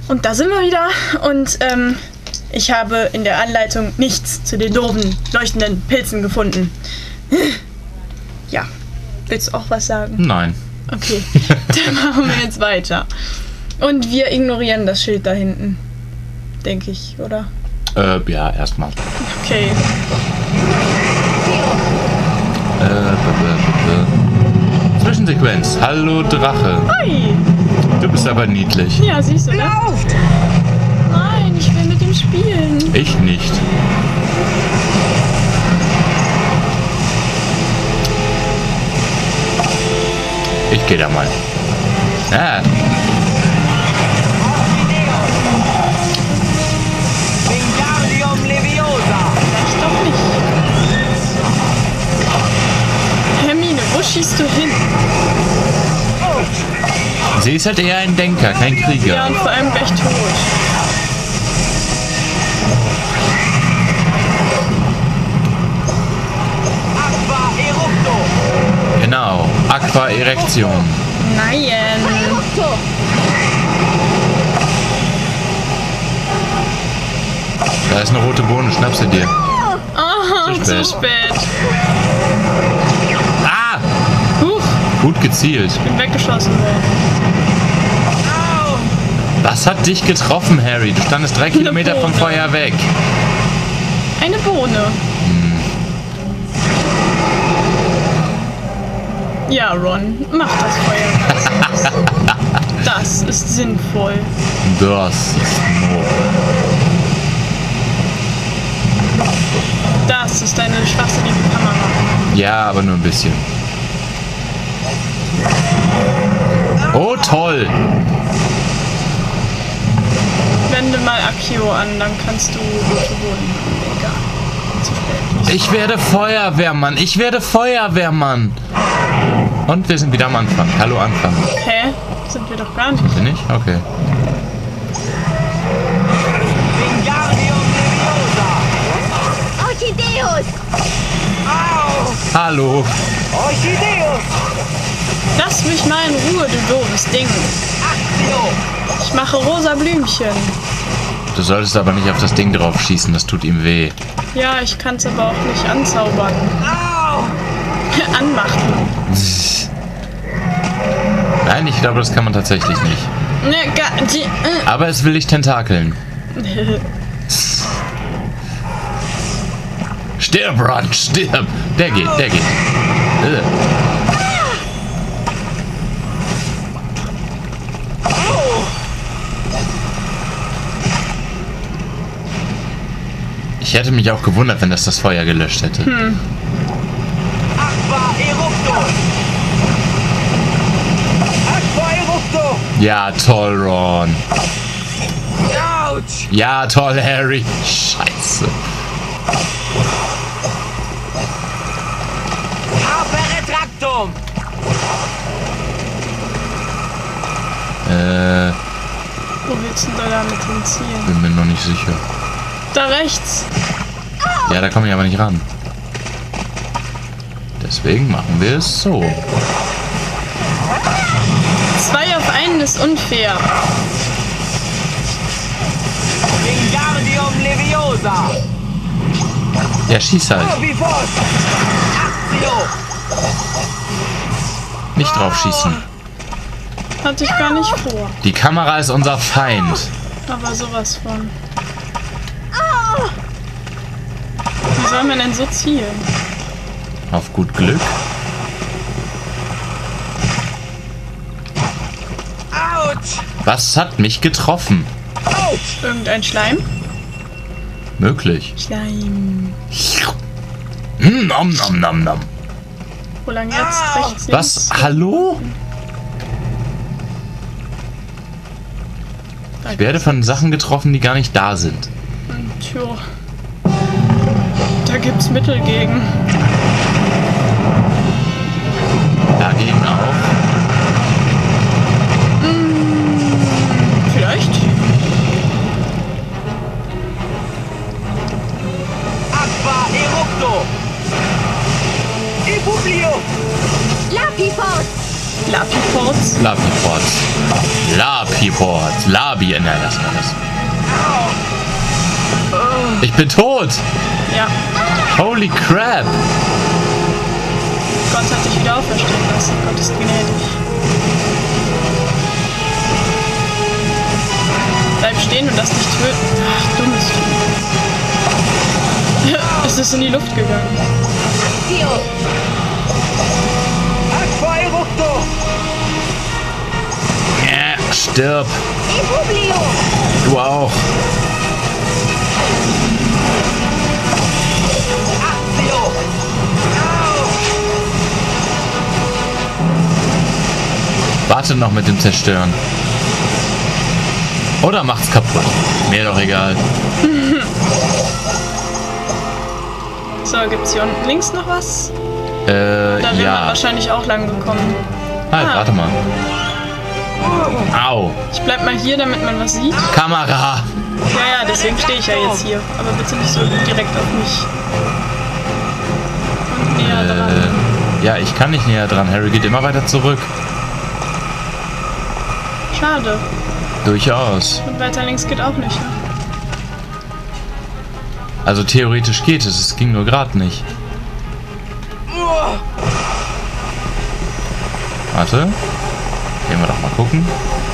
Und da sind wir wieder. Und ich habe in der Anleitung nichts zu den doofen, leuchtenden Pilzen gefunden. Ja. Willst du auch was sagen? Nein. Okay, dann machen wir jetzt weiter. Und wir ignorieren das Schild da hinten. Denke ich, oder? Ja, erstmal. Okay. Zwischensequenz. Hallo Drache. Hi! Du bist aber niedlich. Ja, siehst du, ne? Nein, ich will mit ihm spielen. Ich nicht. Ich gehe da mal. Ah. Ich doch nicht. Hermine, wo schießt du hin? Sie ist halt eher ein Denker, kein Ja, Krieger. und vor allem gleich tot. Genau. Aqua Erektion. Nein. Da ist eine rote Bohne, schnapp sie dir. Oh, Zu zu spät. spät. Ah! Huch, Gut gezielt. bin weggeschossen worden. Was hat dich getroffen, Harry? Du standest 3 Kilometer vom Bohne. Feuer weg. Eine Bohne. Ja, Ron, mach das Feuer. Das ist sinnvoll. Das ist nobel. Das ist eine schwachsinnige Kamera. Ja, aber nur ein bisschen. Oh, toll! Wende mal Akio an, dann kannst du rote Boden haben. Egal. Zu spät. Ich werde Feuerwehrmann. Ich werde Feuerwehrmann. Und wir sind wieder am Anfang. Hallo Anfang. Hä? Sind wir doch gar nicht. Bin ich? Okay. Orchideus! Hallo. Lass mich mal in Ruhe, du doofes Ding. Ich mache rosa Blümchen. Du solltest aber nicht auf das Ding drauf schießen. Das tut ihm weh. Ja, ich kann es aber auch nicht anzaubern. Anmachen. Nein, ich glaube, das kann man tatsächlich nicht. Ne, Aber es will dich tentakeln. Stirb, Ron, stirb. Der geht, der geht. Ich hätte mich auch gewundert, wenn das Feuer gelöscht hätte. Ja, toll, Ron. Ja, toll, Harry. Scheiße. Wo willst du denn da mit hinziehen? Bin mir noch nicht sicher. Da rechts. Ja, da komme ich aber nicht ran. Deswegen machen wir es so. 2 auf 1 ist unfair. Ja, schieß halt. Nicht drauf schießen. Hatte ich gar nicht vor. Die Kamera ist unser Feind. Aber sowas von. Wie soll man denn so zielen? Auf gut Glück. Was hat mich getroffen? Irgendein Schleim? Möglich. Schleim. Nom, nom, nom, nom. Wo lang jetzt? Rechts, Was? links? Hallo? Ich werde von Sachen getroffen, die gar nicht da sind. Tja. Da gibt's Mittel gegen. Dagegen auch. Vielleicht? Lapiport! Lapiports. Lapiports. Lapiports. Labia. hier. Nein, lassen wir das. Ich bin tot! Ja. Holy crap! Gott hat dich wieder auferstehen lassen. Gott ist gnädig. Bleib stehen und lass dich töten. Ach, dummes Vieh. Es ist in die Luft gegangen. Ja, stirb! Du auch! Warte noch mit dem Zerstören. Oder macht's kaputt. Mir doch egal. So, gibt's hier unten links noch was? Da will man ja. wahrscheinlich auch lang gekommen. Halt, Ah. warte mal. Au. Ich bleib mal hier, damit man was sieht. Kamera. Ja, deswegen stehe ich ja jetzt hier. Aber bitte nicht so direkt auf mich. Und näher dran. Ja, ich kann nicht näher dran. Harry geht immer weiter zurück. Schade. Durchaus. Und weiter links geht auch nicht. Ne? Also theoretisch geht es. Es ging nur gerade nicht. Warte. Gehen wir doch mal gucken.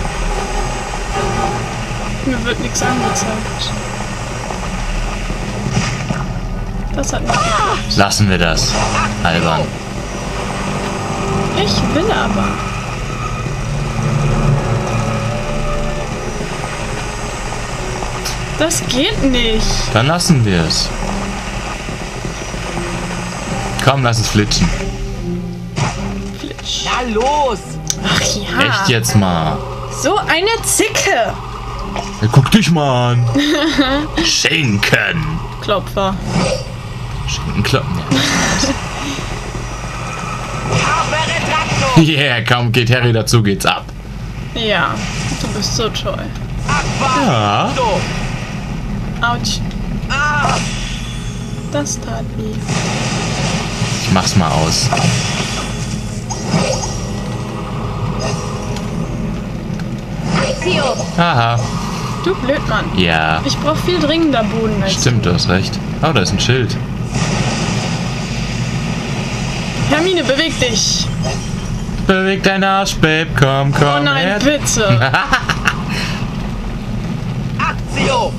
Mir wird nichts angezeigt. Das hat nicht geklappt. Lassen wir das. Albern. Ich will aber. Das geht nicht. Dann lassen wir es. Komm, lass es flitschen. Flitsch. Na los! Ach ja. Echt jetzt mal. So eine Zicke. Ja, guck dich mal an. Schinken. Klopfer. Schinkenkloppen. Retraktor! Yeah, kaum geht Harry dazu, geht's ab. Ja, du bist so toll. Ja. So. Autsch. Ah. Das tat weh. Ich mach's mal aus. Haha. Du Blödmann. Ja. Ich brauch viel dringender Boden als Stimmt, du hast recht. Oh, da ist ein Schild. Hermine, beweg dich. Beweg deinen Arsch, Babe. Komm, komm. Oh nein, her. bitte. Aktio!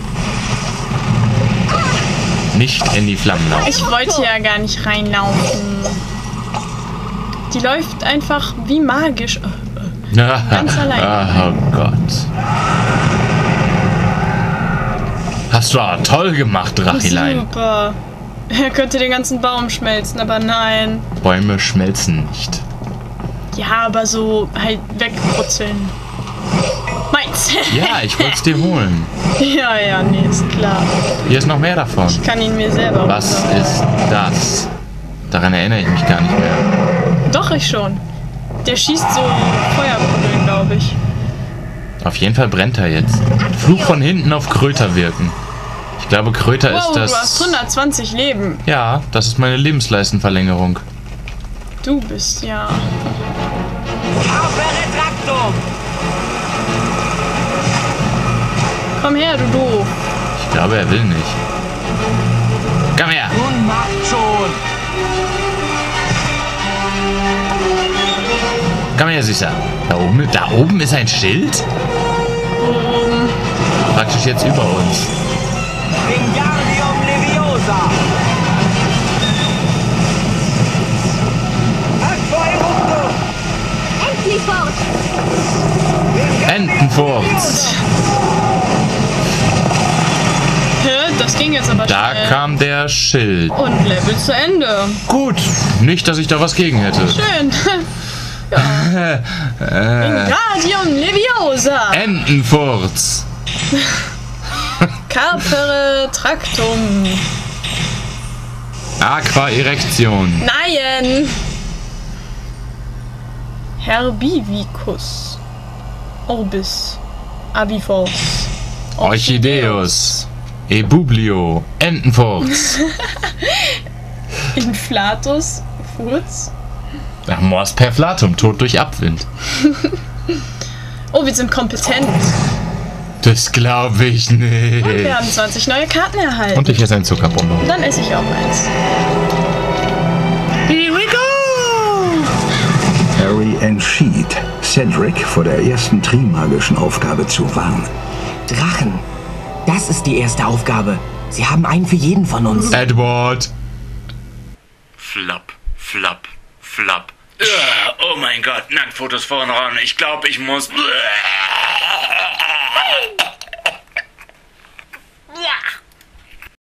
Nicht in die Flammen laufen. Ich wollte ja gar nicht reinlaufen. Die läuft einfach wie magisch. Ganz allein. Oh Gott. Hast du aber toll gemacht, Drachilein. Super. Er könnte den ganzen Baum schmelzen, aber nein. Bäume schmelzen nicht. Ja, aber so halt wegbrutzeln. Meins. Ja, ich wollte es dir holen. Ja, nee, ist klar. Hier ist noch mehr davon. Ich kann ihn mir selber Was holen. ist das? Daran erinnere ich mich gar nicht mehr. Doch, ich schon. Der schießt so Feuerkugeln, glaube ich. Auf jeden Fall brennt er jetzt. Fluch von hinten auf Kröter wirken. Ich glaube, Kröter Wow, ist das... du hast 120 Leben. Ja, das ist meine Lebensleistenverlängerung. Du bist ja... Retraktor! Komm her, du doof. Ich glaube, er will nicht. Komm her! Nun macht schon! Komm her, Süßer. Da oben ist ein Schild? Praktisch jetzt über uns. Wingardium Leviosa! Aquaeructo! Entenfurz. Hä? Das ging jetzt aber Da schnell. kam der Schild. Und Level zu Ende. Gut. Nicht, dass ich da was gegen hätte. Schön. Wingardium Leviosa. Entenfurz. Carpere Tractum. Aqua Erektion. Nein. Herbivicus. Orbis. Abifors. Orchideus. Ebublio. Entenfurz. Inflatus. Furz. Ach, Mors Perflatum. Tod durch Abwind. Oh, wir sind kompetent. Das glaube ich nicht. Und wir haben 20 neue Karten erhalten. Und ich esse ein Zuckerbonbon. Dann esse ich auch eins. Here we go! Harry entschied, Cedric vor der ersten trimagischen Aufgabe zu warnen. Drachen. Das ist die erste Aufgabe. Sie haben einen für jeden von uns. Edward. Flap, flap, flap. Oh mein Gott, Nacktfotos von Ron. Ich glaube, ich muss...